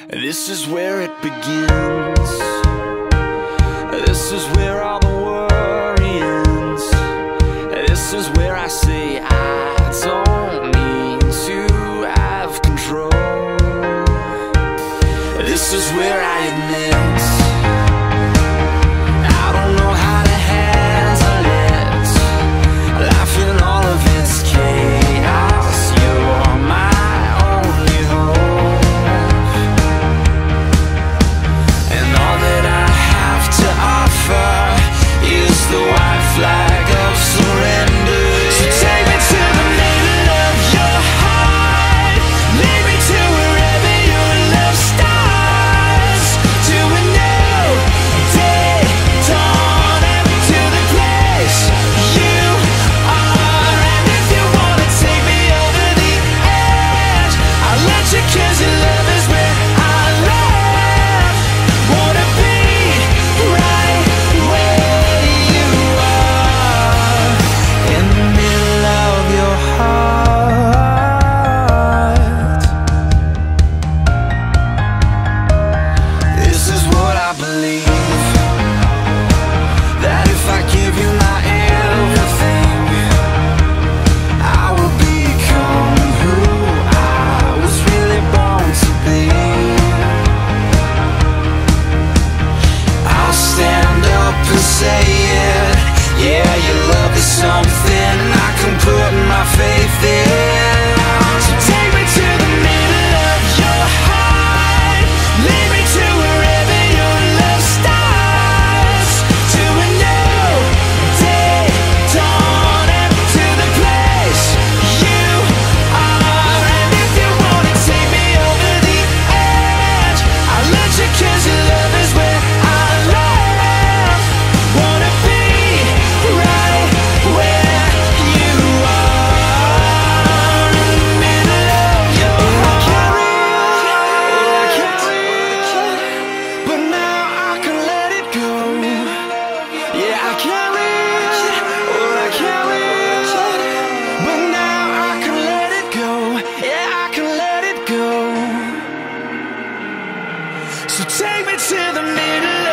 This is where it begins. This is where all the worry ends. This is where I say I don't need to have control. This is where I admit I don't know how to handle it. Life in all of its chaos, you're my only hope. And all that I have to offer is the white flag of surrender. So take me to the middle of your heart, lead me to wherever your love starts, to a new day dawn, and to the place you are. And if you wanna take me over the edge, I'll let you, 'cause your love is where I live. Wanna be right where you are, in the middle of your heart. This is what I believe, that if I give you my everything, I will become who I was really born to be. I'll stand up and say it. Yeah, your love is something I can put my faith in. So take me to the middle of your heart, lead me to wherever your love starts, to a new day dawn, and to the place you are. And if you wanna take me over the edge, I'll let you, 'cause your love is where I live. Wanna be right where you are, in the middle of your heart. But now I can let it go. Yeah, I can't reach what I can't reach, but now I can let it go. Yeah, I can let it go. So take me to the middle